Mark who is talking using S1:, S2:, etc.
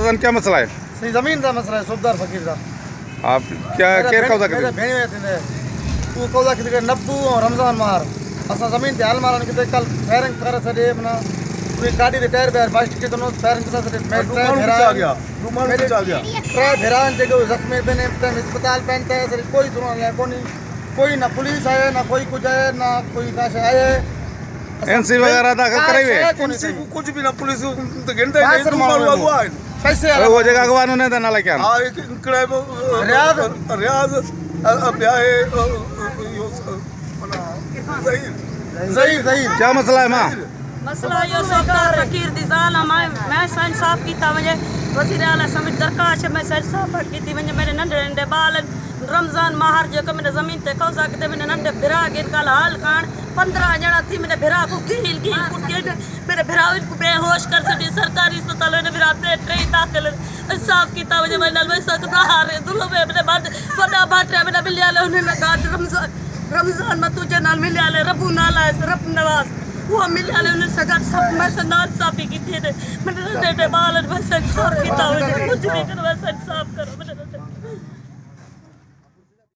S1: तो क्या मसला है?
S2: सही जमीन का मसला है, सूबदार फकीर का।
S1: आप क्या केर कौजा
S2: मेरे भेणे थे तू कौजा किते नब्बू और रमजान मार असा जमीन ते हाल मारन किते कल फायरिंग कर सडे मना पूरी गाड़ी दे टायर पे बास्ट के दोनों फायरिंग कर सडे मैं आ गया रुमान में आ गया ट्रे भेरान जे जख्मी बने अस्पताल पहनते है सरी कोई दुआ है कोई ना पुलिस आए ना कोई कुछ आए ना कोई नाश आए
S1: एनसी वगैरह दाखिल कराई हुए
S3: एनसी कुछ भी ना पुलिस तो घंटे नहीं मारो अगवा
S2: कैसे
S1: वो जगह अगवान ने देना लेके
S3: हां एक इनकड़े रियाज अब है
S2: सही
S1: क्या मसला है मां?
S4: मसला यो सरकार फकीर दी जाल मैं इंसाफ कीता मुझे वजीर आला समित दरखास्त मैं इंसाफ कीती मुझे मेरे नंढे बाल रमजान माहर जो मेरे जमीन ते कब्जा किते मेरे नंढे भिरा गिन काल हाल कान 15 जना थी मेरे भिरा को कील कुटे मेरे भिरा को बेहोश कर सटी सरकारी अस्पताल ने भिरा ते ट्रेन दाखिल इंसाफ कीता मुझे मैं नल सकदा हारे दुलो में मेरे बाद बड़ा बाटरे मेरे मिलिया ले उन्हें कहा रमजान में तुझे नाल मिलिया ले रबू नाला है रब नवाज वो मिलिया ले उन्हें सगा सब मैं से नाल साफी की थी मेरे बाल में इंसाफ कीता मुझे कुछ भी करो इंसाफ करो